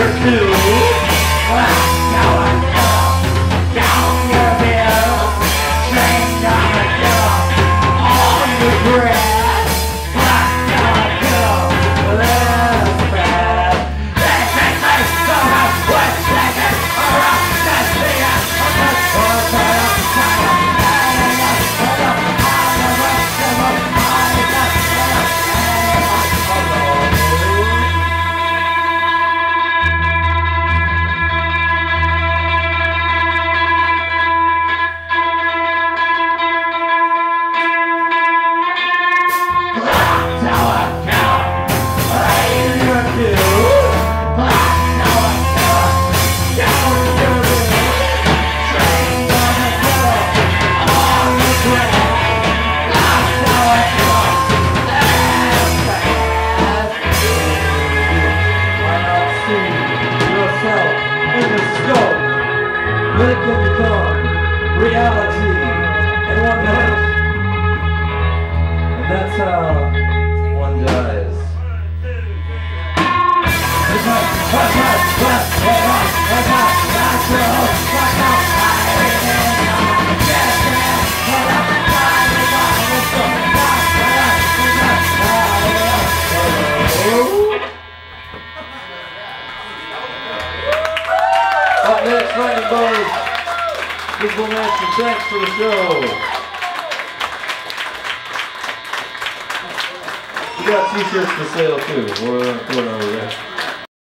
But it can become reality in one night. And that's how one dies. Up next, Lightning Boys. Football match and thanks for the show. We got t-shirts for sale too. We're over there.